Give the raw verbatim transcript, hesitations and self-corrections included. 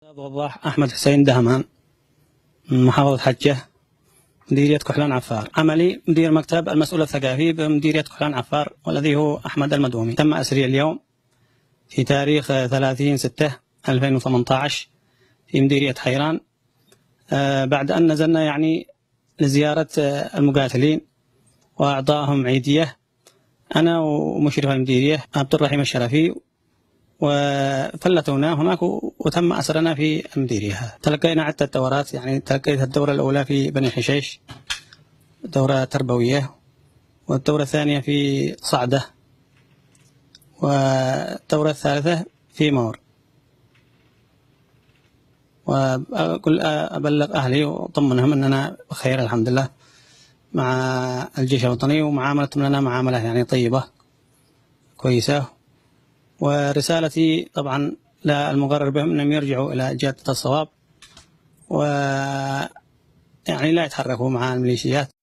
وضاح أحمد حسين دهمان من محافظة حجة، مديرية كحلان عفار. عملي مدير مكتب المسؤول الثقافي بمديرية كحلان عفار، والذي هو أحمد المدومي. تم أسري اليوم في تاريخ ثلاثين ستة ألفين وثمانية عشر في مديرية حيران، بعد أن نزلنا يعني لزيارة المقاتلين وأعطائهم عيدية، أنا ومشرف المديرية عبد الرحيم الشرفي، وفلتونا هناك وتم أسرنا في المديرية. تلقينا عدة دورات، يعني تلقيت الدورة الأولى في بني حشيش، دورة تربوية، والدورة الثانية في صعدة، والدورة الثالثة في مور. وأقول أبلغ أهلي وطمنهم أننا بخير الحمد لله مع الجيش الوطني، ومعاملتهم لنا معاملة يعني طيبة كويسة. ورسالتي طبعا للمقرر بهم أنهم يرجعوا إلى جادة الصواب، ويعني لا يتحركوا مع الميليشيات.